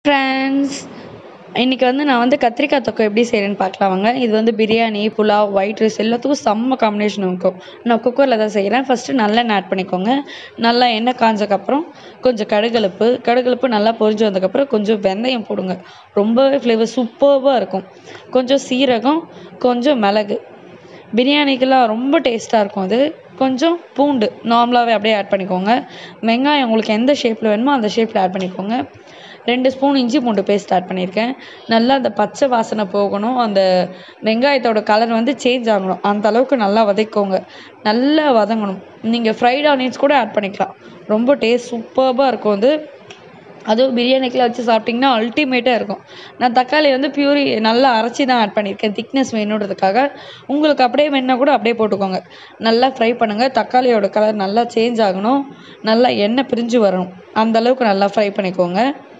Friends, இன்றைக்கி நான் கத்திரிக்காய் தொக்கு எப்படி செய்கிறேன்னு பார்க்கலாம் வாங்க. இது பிரியாணி, புலாவ், ஒயிட் ரைஸ் எல்லாத்துக்கும் செம்ம காம்பினேஷன் இருக்கும். நான் குக்கரில் தான் செய்கிறேன். ஃபஸ்ட்டு நல்லெண்ணெய் ஆட் பண்ணிக்கோங்க. நல்லா எண்ணெய் காஞ்சக்கப்புறம் கொஞ்சம் கடுகடுப்பு நல்லா பொரிஞ்சு வந்ததுக்கப்புறம் கொஞ்சம் வெந்தயம் போடுங்க. ரொம்பவே ஃப்ளேவர் சூப்பர்பாக இருக்கும். கொஞ்சம் சீரகம், கொஞ்சம் மிளகு, பிரியாணிக்கெல்லாம் ரொம்ப டேஸ்ட்டாக இருக்கும். அது கொஞ்சம் பூண்டு நார்மலாகவே அப்படியே ஆட் பண்ணிக்கோங்க. வெங்காயம் உங்களுக்கு எந்த ஷேப்பில் வேணுமோ அந்த ஷேப்பில் ஆட் பண்ணிக்கோங்க. 2 ஸ்பூன் இஞ்சி பூண்டு பேஸ்ட் ஆட் பண்ணியிருக்கேன். நல்லா அந்த பச்சை வாசனை போகணும். அந்த வெங்காயத்தோட கலர் சேஞ்ச் ஆகணும். அந்த அளவுக்கு நல்லா வதக்கிக்கோங்க. நல்லா வதங்கணும். நீங்கள் ஃப்ரைட் ஆனியன்ஸ் கூட ஆட் பண்ணிக்கலாம். ரொம்ப டேஸ்ட் சூப்பர்பாக இருக்கும். அதுவும் பிரியாணிக்கெலாம் வச்சு சாப்பிட்டிங்கன்னா அல்டிமேட்டாக இருக்கும். நான் தக்காளி பியூரி நல்லா அரைச்சி தான் ஆட் பண்ணியிருக்கேன், திக்னஸ் வேணுன்றதுக்காக. உங்களுக்கு அப்படியே வேணுன்னா கூட அப்படியே போட்டுக்கோங்க. நல்லா ஃப்ரை பண்ணுங்கள். தக்காளியோட கலர் நல்லா சேஞ்ச் ஆகணும். நல்லா எண்ணெய் பிரிஞ்சு வரணும். அந்தளவுக்கு நல்லா ஃப்ரை பண்ணிக்கோங்க.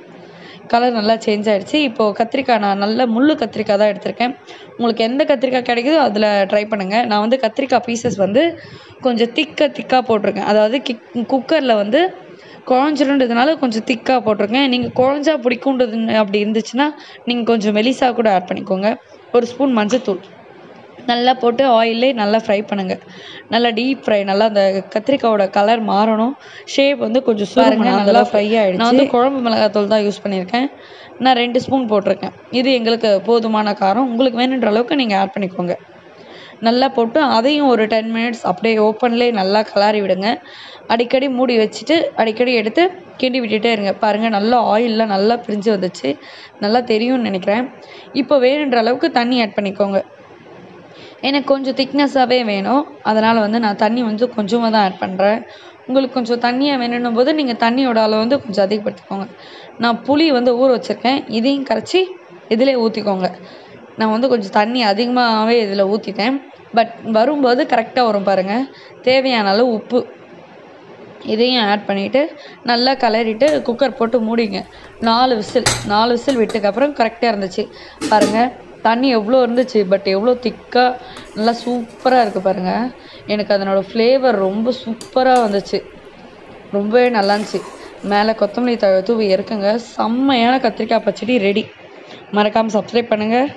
கலர் நல்லா சேஞ்ச் ஆகிடுச்சு. இப்போது கத்திரிக்காய் நான் நல்ல முள் கத்திரிக்காய் தான் எடுத்திருக்கேன். உங்களுக்கு எந்த கத்திரிக்காய் கிடைக்குதோ அதில் ட்ரை பண்ணுங்கள். நான் கத்திரிக்காய் பீசஸ் கொஞ்சம் திக்காக போட்டிருக்கேன். அதாவது குக்கரில் குழஞ்சிருன்றதுனால கொஞ்சம் திக்காக போட்டிருக்கேன். நீங்கள் குழஞ்சா பிடிக்குன்றது அப்படி இருந்துச்சுன்னா நீங்கள் கொஞ்சம் மெலிசா கூட ஆட் பண்ணிக்கோங்க. 1 ஸ்பூன் மஞ்சத்தூள் நல்லா போட்டு ஆயிலே நல்லா ஃப்ரை பண்ணுங்கள். நல்லா டீப் ஃப்ரை. நல்லா அந்த கத்திரிக்காயோட கலர் மாறணும். ஷேப் கொஞ்சம் சுருங்க. நல்லா ஃப்ரை ஆகிடுச்சு. நான் குழம்பு மிளகாத்தூள் தான் யூஸ் பண்ணியிருக்கேன். நான் 2 ஸ்பூன் போட்டிருக்கேன். இது எங்களுக்கு போதுமான காரம். உங்களுக்கு வேணுன்ற அளவுக்கு நீங்கள் ஆட் பண்ணிக்கோங்க. நல்லா போட்டு அதையும் ஒரு 10 மினிட்ஸ் அப்படியே ஓப்பன்லேயே நல்லா கிளறி விடுங்க. அடிக்கடி மூடி வச்சுட்டு அடிக்கடி எடுத்து கிண்டி விட்டுட்டே இருங்க. பாருங்கள், நல்லா ஆயிலெலாம் நல்லா பிரிஞ்சு வந்துச்சு. நல்லா தெரியும்னு நினைக்கிறேன். இப்போ வேணுன்ற அளவுக்கு தண்ணி ஆட் பண்ணிக்கோங்க. எனக்கு கொஞ்சம் திக்னஸாகவே வேணும். அதனால் நான் தண்ணி கொஞ்சமாக தான் ஆட் பண்ணுறேன். உங்களுக்கு கொஞ்சம் தண்ணியாக வேணும்னும் போது நீங்கள் தண்ணியோட அளவு கொஞ்சம் அதிகப்படுத்திக்கோங்க. நான் புளி ஊற வச்சுருக்கேன். இதையும் கரைச்சி இதிலே ஊற்றிக்கோங்க. நான் கொஞ்சம் தண்ணி அதிகமாகவே இதில் ஊற்றிட்டேன். பட் வரும்போது கரெக்டாக வரும் பாருங்கள். தேவையான அளவு உப்பு இதையும் ஆட் பண்ணிவிட்டு நல்லா கிளறிட்டு குக்கர் போட்டு மூடிங்க. 4 விசில் விட்டதுக்கப்புறம் கரெக்டாக இருந்துச்சு. பாருங்கள், தண்ணி எவ்வளோ இருந்துச்சு, பட் எவ்வளோ திக்காக நல்லா சூப்பராக இருக்குது பாருங்கள். எனக்கு அதனோட ஃப்ளேவர் ரொம்ப சூப்பராக வந்துச்சு. ரொம்பவே நல்லா இருந்துச்சு. மேலே கொத்தமல்லி தழை தூவி இறக்குங்க. செம்மையான கத்திரிக்காய் பச்சடி ரெடி. மறக்காமல் சப்ஸ்கிரைப் பண்ணுங்கள்.